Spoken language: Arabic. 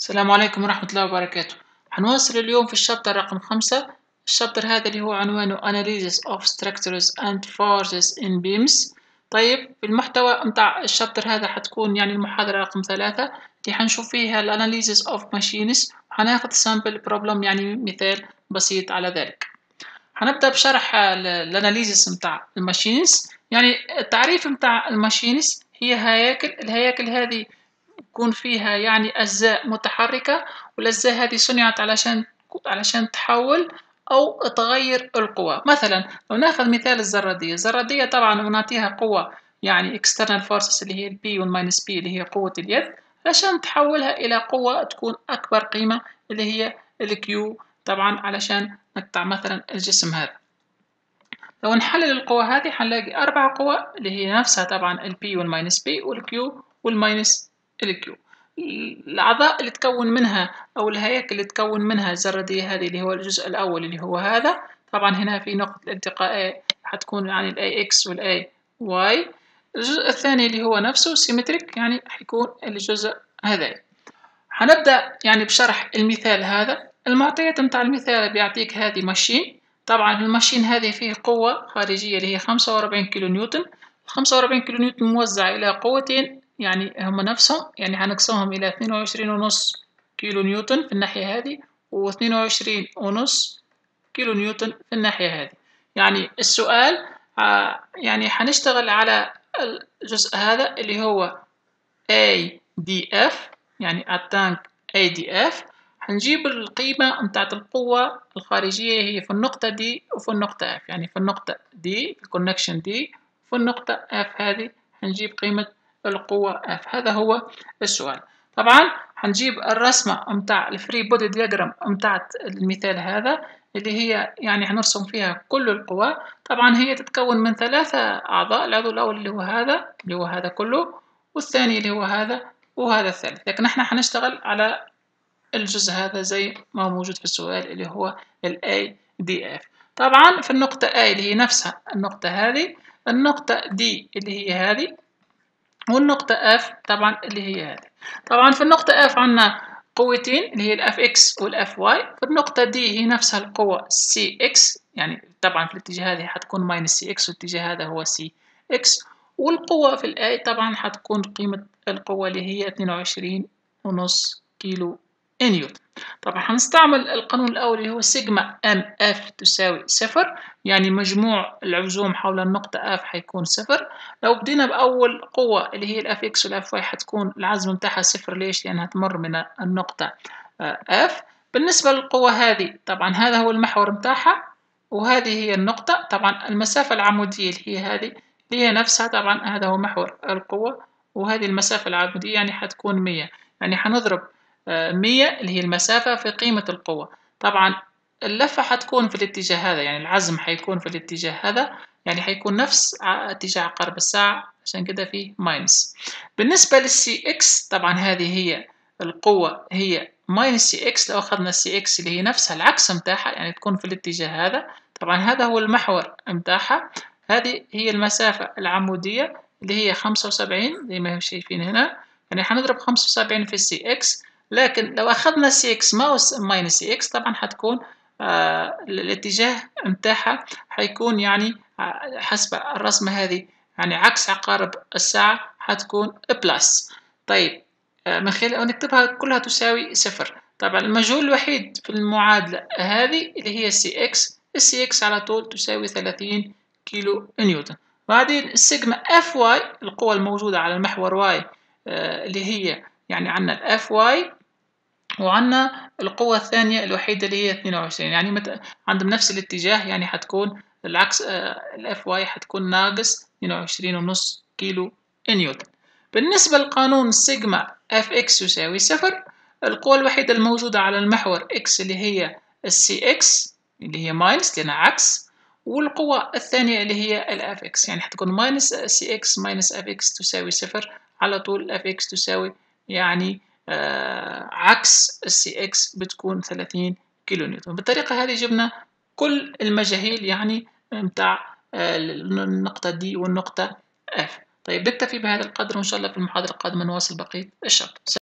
السلام عليكم ورحمة الله وبركاته. هنواصل اليوم في الشابتر رقم 5. الشابتر هذا اللي هو عنوانه Analysis of Structures and Forces in Beams. طيب المحتوى متاع الشابتر هذا حتكون يعني المحاضرة رقم 3 اللي حنشوف فيها Analysis of Machines، وحناخد Sample Problem يعني مثال بسيط على ذلك. هنبدأ بشرح الاناليزيس متاع الماشينز. يعني التعريف متاع الماشينز هي الهياكل هذه يكون فيها يعني أجزاء متحركة، والأجزاء هذه صنعت علشان تحول أو تغير القوى. مثلا لو ناخذ مثال الزرادية طبعا ونعطيها قوة يعني external forces اللي هي البي والماينس بي اللي هي قوة اليد، علشان تحولها إلى قوة تكون أكبر قيمة اللي هي الكيو، طبعا علشان نقطع مثلا الجسم هذا. لو نحلل القوى هذه حنلاقي 4 قوى اللي هي نفسها طبعا البي والماينس بي والكيو والماينس الكيو. الأعضاء اللي تكون منها أو الهياكل اللي تكون منها الزرادية هذه اللي هو الجزء الأول اللي هو هذا، طبعا هنا في نقطة الالتقاء حتكون يعني الاي اكس والاي واي. الجزء الثاني اللي هو نفسه سيمتريك يعني حيكون الجزء هذا. هنبدأ يعني بشرح المثال هذا. المعطيات متاع المثال بيعطيك هذه ماشين، طبعا الماشين هذه فيه قوة خارجية اللي هي 45 كيلو نيوتن. 45 كيلو نيوتن موزع إلى قوتين يعني هم نفسهم، يعني هنقسمهم إلى 22.5 كيلو نيوتن في الناحية هذه و22.5 كيلو نيوتن في الناحية هذه. يعني السؤال يعني هنشتغل على الجزء هذا اللي هو ADF، يعني التانك ADF. هنجيب القيمة متاعت القوة الخارجية هي في النقطة دي وفي النقطة F، يعني في النقطة دي الكونكشن دي وفي النقطة F هذه هنجيب قيمة القوة F. هذا هو السؤال. طبعا هنجيب الرسمة متاع الفري بودي دياجرام متاعت المثال هذا اللي هي يعني هنرسم فيها كل القوى. طبعا هي تتكون من 3 أعضاء، العضو الأول اللي هو هذا كله، والثاني اللي هو هذا، وهذا الثالث. لكن احنا هنشتغل على الجزء هذا زي ما هو موجود في السؤال اللي هو ال ADF. طبعا في النقطة A اللي هي نفسها النقطة هذه، النقطة D اللي هي هذه، والنقطة F طبعا اللي هي هذه. طبعا في النقطة F عندنا قوتين اللي هي ال Fx وال Fy. في النقطة D هي نفسها القوة Cx، يعني طبعا في الاتجاه هذه حتكون ماينس Cx والاتجاه هذا هو Cx. والقوة في الآي طبعا حتكون قيمة القوة اللي هي 22.5 كيلو نيوتن. طبعا هنستعمل القانون الأول اللي هو سيجما ام اف تساوي 0، يعني مجموع العزوم حول النقطة F حيكون 0. لو بدينا بأول قوة اللي هي الاف اكس والاف واي حتكون العزم متاعها 0. ليش؟ لأنها تمر من النقطة F. بالنسبة للقوة هذه طبعا هذا هو المحور متاعها، وهذه هي النقطة. طبعا المسافة العمودية اللي هي هذه اللي هي نفسها طبعا هذا هو محور القوة، وهذه المسافة العمودية يعني حتكون 100. يعني حنضرب 100 اللي هي المسافة في قيمة القوة. طبعا اللفة حتكون في الاتجاه هذا، يعني العزم حيكون في الاتجاه هذا، يعني حيكون نفس اتجاه عقارب الساعة، عشان كده فيه ماينس. بالنسبة للسي اكس طبعا هذه هي القوة هي ماينس سي اكس. لو أخذنا السي اكس اللي هي نفسها العكس متاعها يعني تكون في الاتجاه هذا، طبعا هذا هو المحور متاعها. هذه هي المسافة العمودية اللي هي 75 زي ما هم شايفين هنا، يعني حنضرب 75 في السي اكس. لكن لو أخذنا سي اكس ماينس سي اكس طبعا حتكون الاتجاه متاعها حيكون يعني حسب الرسمة هذه يعني عكس عقارب الساعة، حتكون بلس. طيب من خلال نكتبها كلها تساوي 0. طبعا المجهول الوحيد في المعادلة هذه اللي هي السي اكس، السي اكس على طول تساوي 30 كيلو نيوتن. بعدين السيجما اف واي القوة الموجودة على المحور واي اللي هي يعني عندنا الاف واي، وعندنا القوة الثانية الوحيدة اللي هي 22، يعني عندهم نفس الاتجاه، يعني حتكون العكس. الاف واي حتكون ناقص 22.5 كيلو نيوتن. بالنسبة لقانون سيجما اف اكس يساوي 0، القوة الوحيدة الموجودة على المحور اكس اللي هي السي اكس اللي هي ماينس لأنها عكس، والقوة الثانية اللي هي الاف اكس، يعني حتكون ماينس سي اكس ماينس اف اكس تساوي 0. على طول الاف اكس تساوي يعني عكس السي اكس بتكون 30 كيلو نيوتن. بالطريقة هذه جبنا كل المجاهيل يعني متاع النقطة دي والنقطة اف. طيب نكتفي بهذا القدر، وإن شاء الله في المحاضرة القادمة نواصل بقية الشابتر.